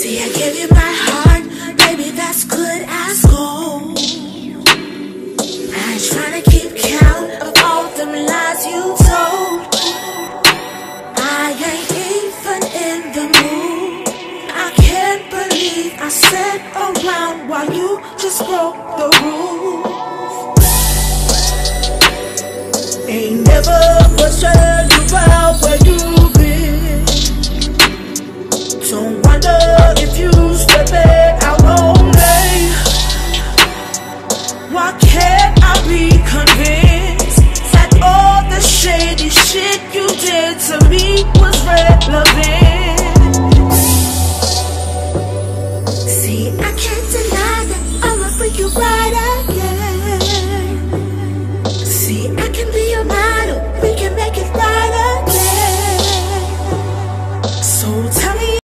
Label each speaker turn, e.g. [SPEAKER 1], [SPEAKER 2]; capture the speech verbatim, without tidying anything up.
[SPEAKER 1] See, I gave you my heart, baby, that's good as gold. I ain't trying to keep count of all them lies you told. I ain't even in the mood. I can't believe I sat around while you just broke the rules. Ain't never questioned you about where you've been. Don't wonder if you stepping out on me. Why can't I be convinced that all the shady shit you did to me was relevant?